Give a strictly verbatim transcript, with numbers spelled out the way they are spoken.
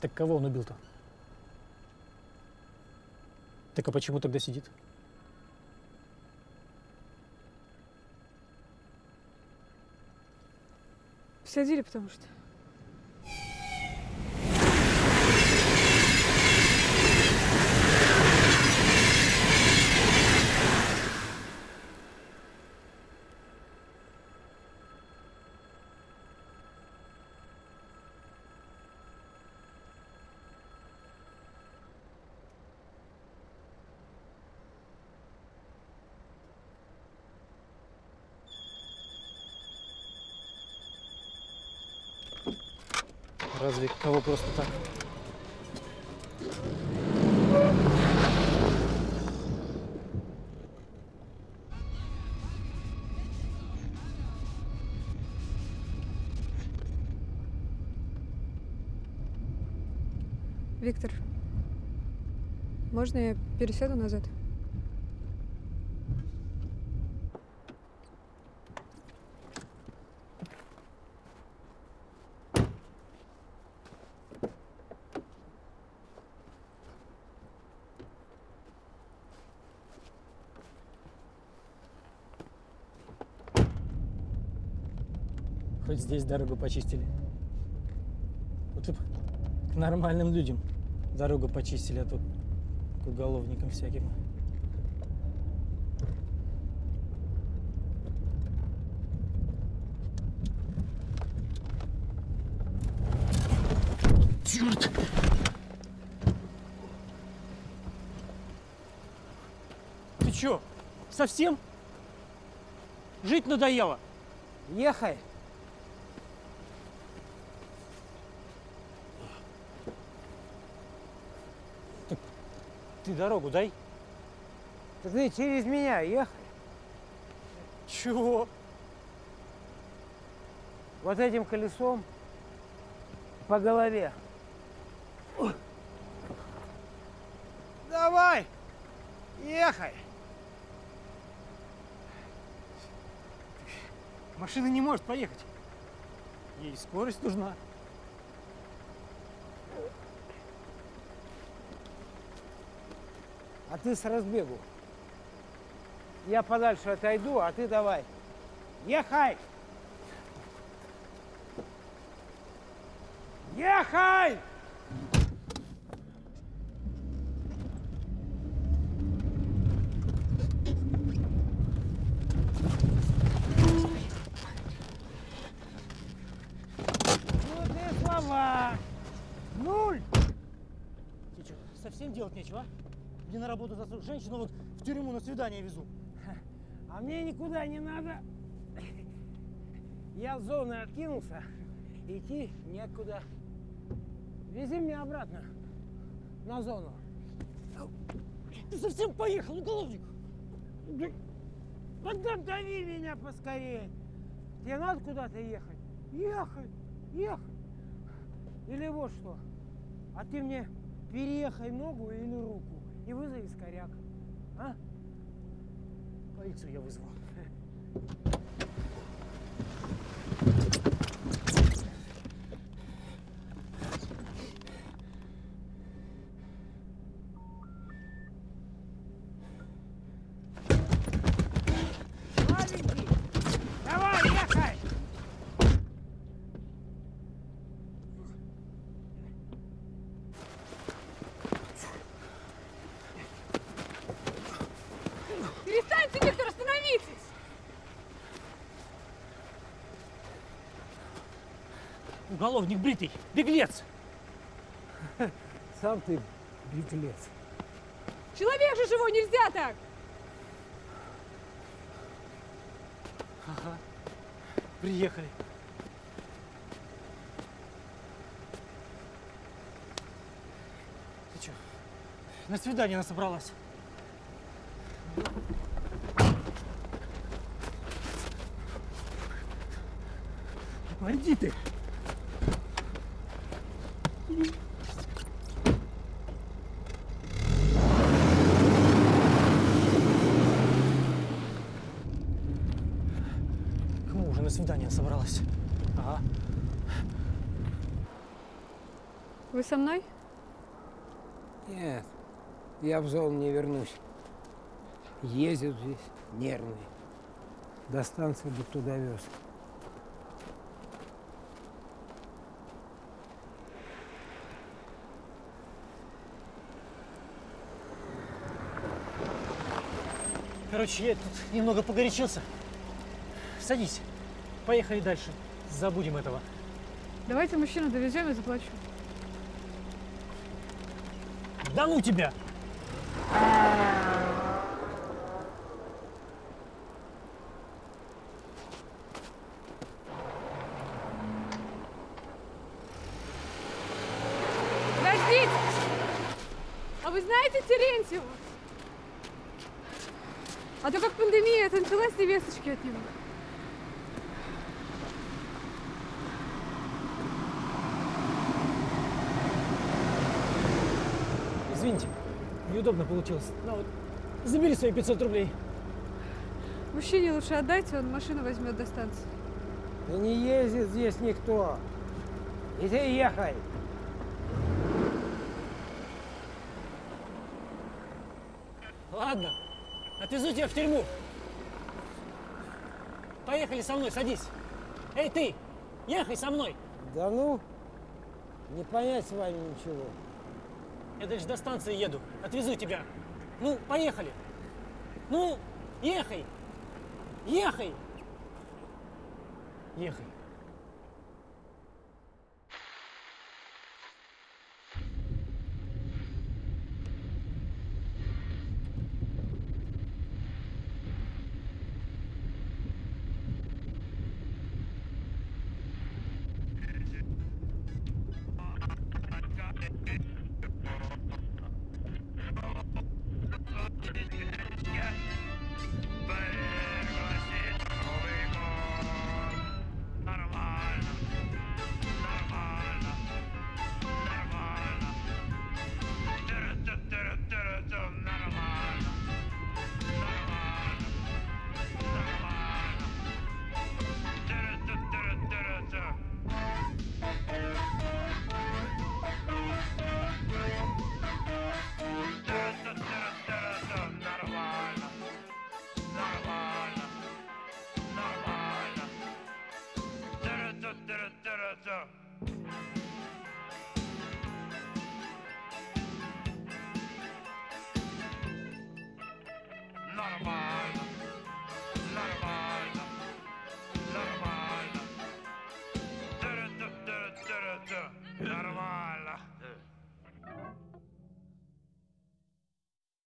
Так кого он убил-то? Так а почему тогда сидит? Посадили, потому что. Разве кого просто так? Виктор, можно я пересяду назад? Хоть здесь дорогу почистили. Вот и к нормальным людям дорогу почистили, а тут к уголовникам всяким. Черт! Ты чё, совсем? Жить надоело? Ехай! Так ты дорогу дай. Так ты через меня ехай. Чего? Вот этим колесом по голове. Давай! Ехай! Машина не может поехать. Ей скорость нужна. А ты с разбегу. Я подальше отойду, а ты давай. Ехай! Ехай! Ну ты слова! Нуль! Тебе что, совсем делать нечего, а? Мне на работу за женщину вот в тюрьму на свидание везу. А мне никуда не надо. Я с зоны откинулся. Идти некуда. Вези меня обратно. На зону. Ты совсем поехал, уголовник? Тогда дави меня поскорее. Тебе надо куда-то ехать? Ехать, ехать. Или вот что. А ты мне переехай ногу или руку и вызови скоряк. А? Полицию я вызвал. Маленький, давай, ехай! Перестаньте, Виктор, остановитесь! Уголовник бритый, беглец! Сам ты беглец. Человек же живой, нельзя так! Ага, приехали. Ты что, на свидание она собралась? Бандиты! Кому уже на свидание собралась? Ага. Вы со мной? Нет, я в зону не вернусь. Ездят здесь нервные. До станции бы кто довез. Короче, я тут немного погорячился. Садись. Поехали дальше. Забудем этого. Давайте мужчину довезем и заплачу. Да ну тебя! Подождите! А вы знаете Терентьева? А то как пандемия, это началась, и весточки от него. Извините, неудобно получилось. На вот, забери свои пятьсот рублей. Мужчине лучше отдайте, он машину возьмет до станции. Да не ездит здесь никто. И ты ехай. Ладно, отвезу тебя в тюрьму. Поехали со мной, садись. Эй, ты, ехай со мной. Да ну, не понять с вами ничего. Я дальше до станции еду, отвезу тебя. Ну, поехали. Ну, ехай. Ехай. Ехай. Da-da-da-da-da-da.